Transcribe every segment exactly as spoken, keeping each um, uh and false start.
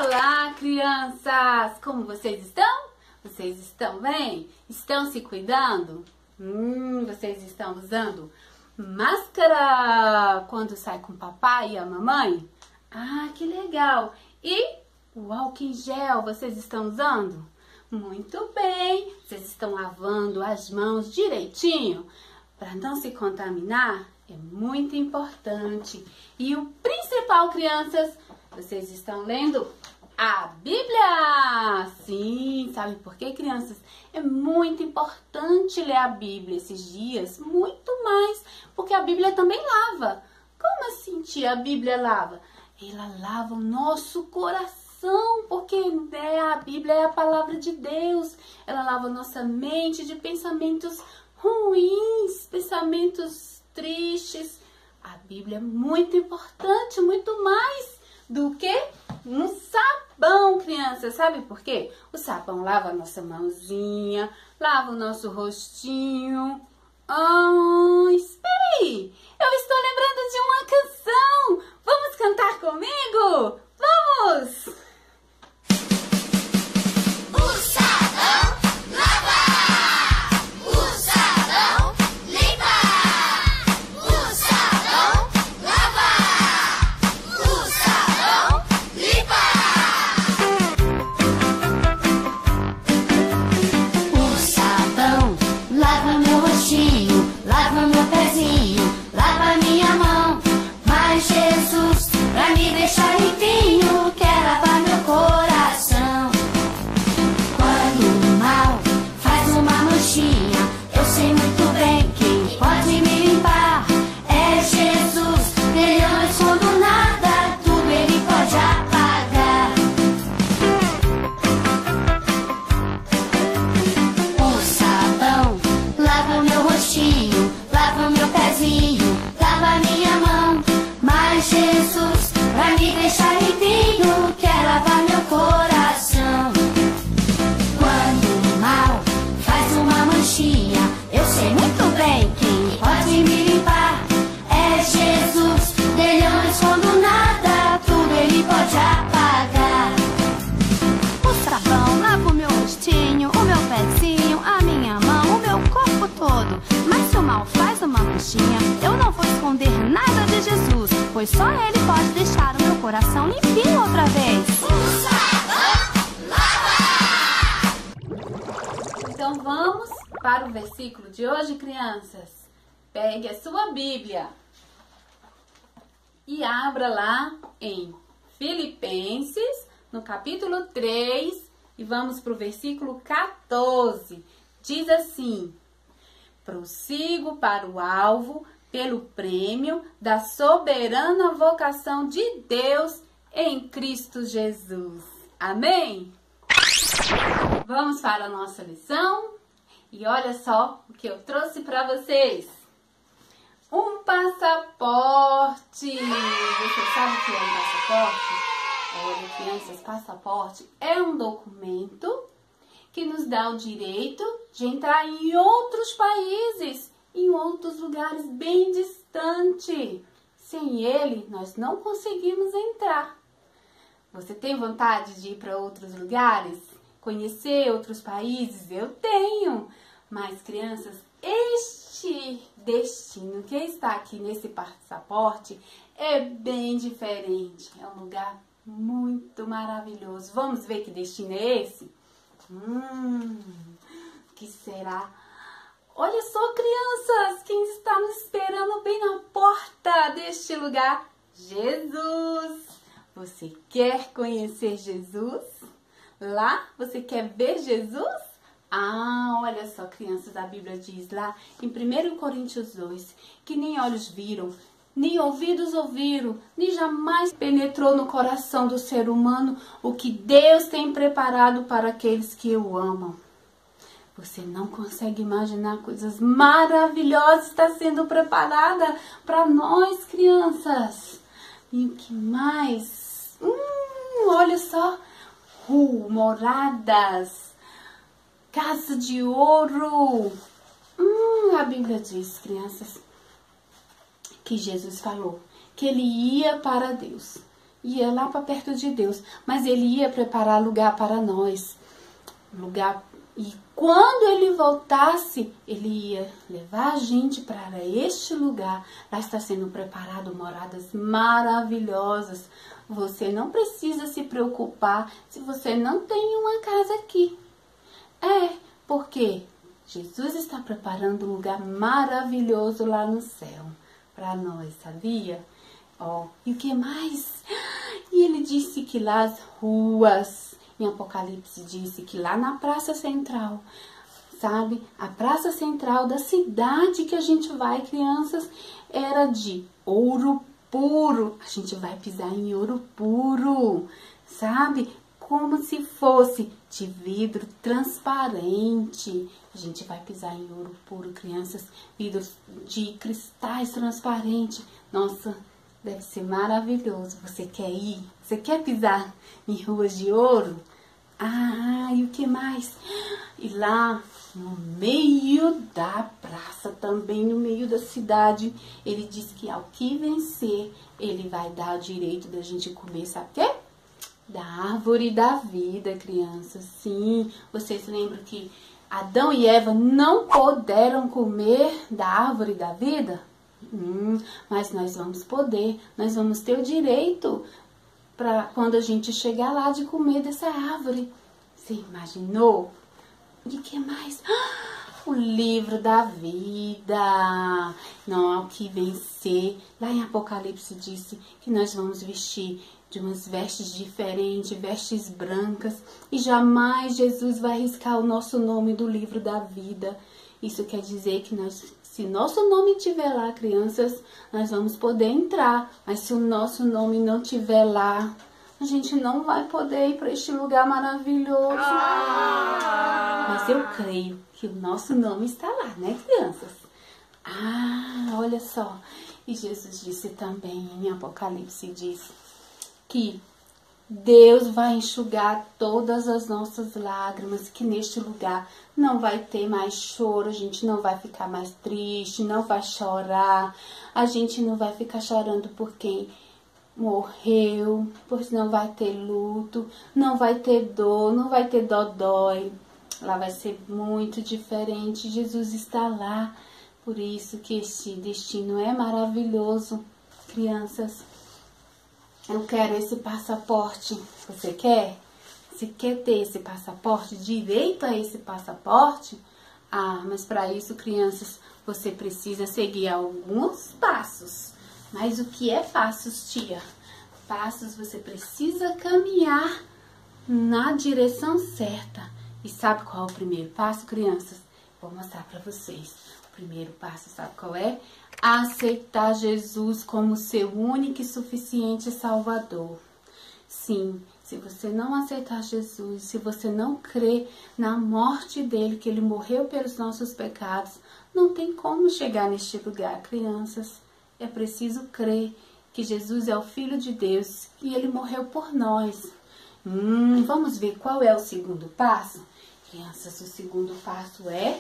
Olá, crianças! Como vocês estão? Vocês estão bem? Estão se cuidando? Hum, vocês estão usando máscara quando sai com o papai e a mamãe? Ah, que legal! E o álcool em gel, vocês estão usando? Muito bem! Vocês estão lavando as mãos direitinho? Para não se contaminar, é muito importante. E o principal, crianças, vocês estão lendo a Bíblia! Sim, sabe por quê, crianças? É muito importante ler a Bíblia esses dias, muito mais, porque a Bíblia também lava. Como assim, tia, a Bíblia lava? Ela lava o nosso coração, porque né, a Bíblia é a palavra de Deus. Ela lava a nossa mente de pensamentos ruins, pensamentos tristes. A Bíblia é muito importante, muito mais do que um sabão, criança. Sabe por quê? O sabão lava a nossa mãozinha, lava o nosso rostinho. Ah, espera aí, eu estou lembrando de uma canção. Vamos cantar comigo? Vamos! Eu não vou esconder nada de Jesus, pois só Ele pode deixar o meu coração limpinho outra vez. O sabão lava! Então vamos para o versículo de hoje, crianças. Pegue a sua Bíblia e abra lá em Filipenses, no capítulo três, e vamos para o versículo quatorze. Diz assim: prossigo para o alvo pelo prêmio da soberana vocação de Deus em Cristo Jesus. Amém? Vamos para a nossa lição e olha só o que eu trouxe para vocês. Um passaporte. Você sabe o que é um passaporte? Olha, crianças, passaporte é um documento que nos dá o direito de entrar em outros países, em outros lugares bem distantes. Sem ele, nós não conseguimos entrar. Você tem vontade de ir para outros lugares? Conhecer outros países? Eu tenho. Mas, crianças, este destino que está aqui nesse passaporte é bem diferente. É um lugar muito maravilhoso. Vamos ver que destino é esse? Hum, que será? Olha só, crianças, quem está nos esperando bem na porta deste lugar? Jesus! Você quer conhecer Jesus? Lá? Você quer ver Jesus? Ah, olha só, crianças, a Bíblia diz lá em primeiro Coríntios dois que nem olhos viram, nem ouvidos ouviram, nem jamais penetrou no coração do ser humano o que Deus tem preparado para aqueles que o amam. Você não consegue imaginar coisas maravilhosas está sendo preparada para nós, crianças. E o que mais? Hum, olha só, uh, moradas, casa de ouro. Hum, a Bíblia diz, crianças, que Jesus falou que ele ia para Deus, ia lá para perto de Deus, mas ele ia preparar lugar para nós. Lugar. E quando ele voltasse, ele ia levar a gente para este lugar. Lá está sendo preparado moradas maravilhosas. Você não precisa se preocupar se você não tem uma casa aqui. É, porque Jesus está preparando um lugar maravilhoso lá no céu para nós, sabia? Ó, e o que mais? E ele disse que lá as ruas, em Apocalipse disse que lá na praça central, sabe? A praça central da cidade que a gente vai, crianças, era de ouro puro. A gente vai pisar em ouro puro, sabe? Como se fosse de vidro transparente. A gente vai pisar em ouro puro, crianças. Vidros de cristais transparentes. Nossa, deve ser maravilhoso. Você quer ir? Você quer pisar em ruas de ouro? Ah, e o que mais? E lá no meio da praça, também no meio da cidade, ele diz que ao que vencer, ele vai dar o direito da gente comer, sabe o quê? Da árvore da vida, crianças. Sim, vocês lembram que Adão e Eva não puderam comer da árvore da vida? Hum, mas nós vamos poder, nós vamos ter o direito para quando a gente chegar lá de comer dessa árvore. Você imaginou? E o que mais? Ah, o livro da vida. Não, ao que vencer. Lá em Apocalipse disse que nós vamos vestir de umas vestes diferentes, vestes brancas. E jamais Jesus vai riscar o nosso nome do livro da vida. Isso quer dizer que nós, se nosso nome estiver lá, crianças, nós vamos poder entrar. Mas se o nosso nome não estiver lá, a gente não vai poder ir para este lugar maravilhoso. Ah! Mas eu creio que o nosso nome está lá, né, crianças? Ah, olha só. E Jesus disse também em Apocalipse, diz que Deus vai enxugar todas as nossas lágrimas, que neste lugar não vai ter mais choro, a gente não vai ficar mais triste, não vai chorar, a gente não vai ficar chorando por quem morreu, pois não vai ter luto, não vai ter dor, não vai ter dodói. Lá vai ser muito diferente. Jesus está lá, por isso que esse destino é maravilhoso, crianças. Eu quero esse passaporte. Você quer? Você quer ter esse passaporte? Direito a esse passaporte? Ah, mas para isso, crianças, você precisa seguir alguns passos. Mas o que é passos, tia? Passos, você precisa caminhar na direção certa. E sabe qual é o primeiro passo, crianças? Vou mostrar para vocês. O primeiro passo, sabe qual é? Aceitar Jesus como seu único e suficiente Salvador. Sim, se você não aceitar Jesus, se você não crer na morte dele, que ele morreu pelos nossos pecados, não tem como chegar neste lugar, crianças. É preciso crer que Jesus é o Filho de Deus e ele morreu por nós. Hum, vamos ver qual é o segundo passo? Crianças, o segundo passo é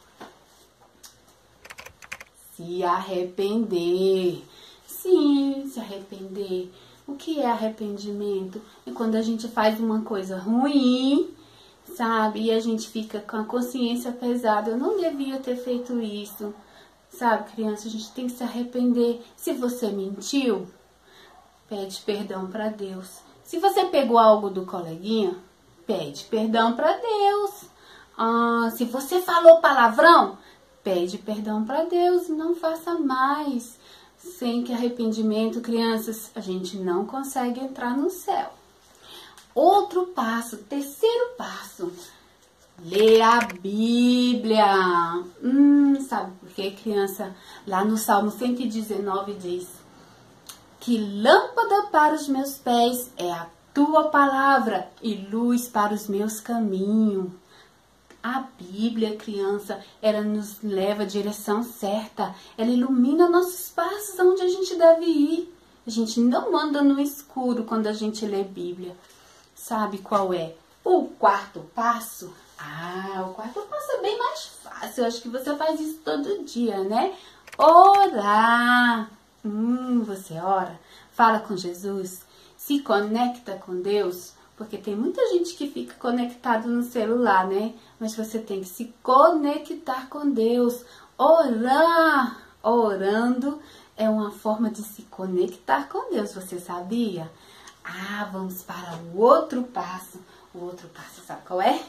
se arrepender. Sim, se arrepender. O que é arrependimento? É quando a gente faz uma coisa ruim, sabe? E a gente fica com a consciência pesada. Eu não devia ter feito isso. Sabe, criança, a gente tem que se arrepender. Se você mentiu, pede perdão para Deus. Se você pegou algo do coleguinha, pede perdão para Deus. Ah, se você falou palavrão, pede perdão para Deus. Não faça mais. Sem que arrependimento, crianças, a gente não consegue entrar no céu. Outro passo, terceiro passo. Ler a Bíblia. Hum, sabe por quê, criança? Lá no Salmo cento e dezenove diz que lâmpada para os meus pés é a tua palavra e luz para os meus caminhos. A Bíblia, criança, ela nos leva à direção certa. Ela ilumina nossos passos aonde a gente deve ir. A gente não anda no escuro quando a gente lê Bíblia. Sabe qual é? O quarto passo? Ah, o quarto passo é bem mais fácil. Eu acho que você faz isso todo dia, né? Orar. Hum, você ora? Fala com Jesus. se conecta com Deus, porque tem muita gente que fica conectado no celular, né? Mas você tem que se conectar com Deus. Orar, orando é uma forma de se conectar com Deus, você sabia? Ah, vamos para o outro passo. O outro passo, sabe qual é?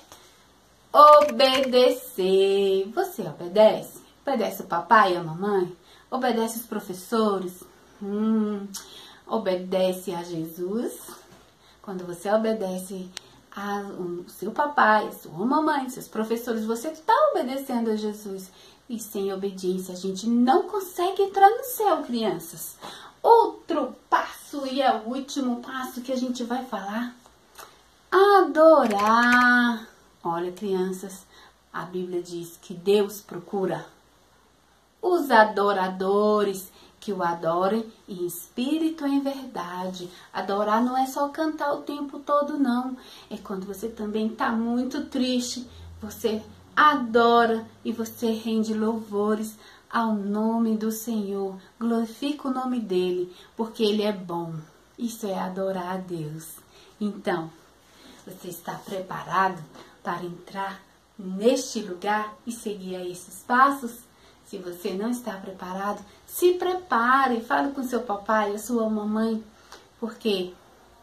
Obedecer. Você obedece? Obedece o papai e a mamãe? Obedece os professores? Hum, obedece a Jesus? Quando você obedece ao seu papai, a sua mamãe, seus professores, você está obedecendo a Jesus. E sem obediência a gente não consegue entrar no céu, crianças. Outro passo e é o último passo que a gente vai falar. Adorar. Olha, crianças, a Bíblia diz que Deus procura os adoradores que o adorem em espírito e em verdade. Adorar não é só cantar o tempo todo, não. É quando você também está muito triste, você adora e você rende louvores ao nome do Senhor. Glorifica o nome dele, porque ele é bom. Isso é adorar a Deus. Então, você está preparado para entrar neste lugar e seguir a esses passos? Se você não está preparado, se prepare, fale com seu papai, a sua mamãe, porque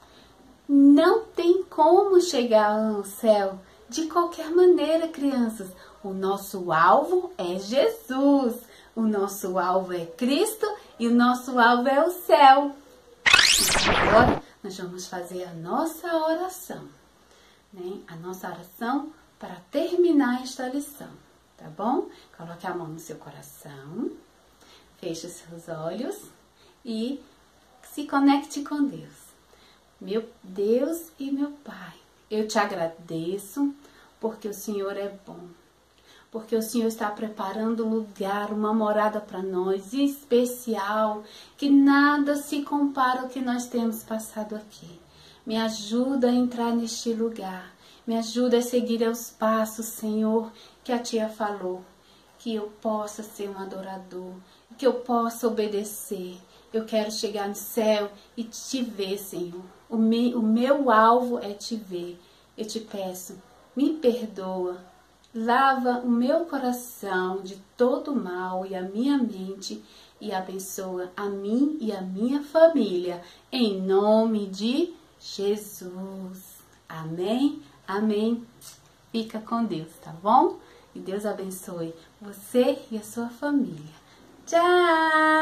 não tem como chegar ao céu de qualquer maneira, crianças. O nosso alvo é Jesus, o nosso alvo é Cristo e o nosso alvo é o céu. Então, agora nós vamos fazer a nossa oração, né? A nossa oração para terminar esta lição. Tá bom? Coloque a mão no seu coração, feche os seus olhos e se conecte com Deus. Meu Deus e meu Pai, eu te agradeço porque o Senhor é bom. Porque o Senhor está preparando um lugar, uma morada para nós especial, que nada se compara ao que nós temos passado aqui. Me ajuda a entrar neste lugar. Me ajuda a seguir os passos, Senhor, que a tia falou, que eu possa ser um adorador, que eu possa obedecer. Eu quero chegar no céu e te ver, Senhor. O meu, o meu alvo é te ver. Eu te peço, me perdoa, lava o meu coração de todo mal e a minha mente e abençoa a mim e a minha família, em nome de Jesus. Amém? Amém. Fica com Deus, tá bom? E Deus abençoe você e a sua família. Tchau!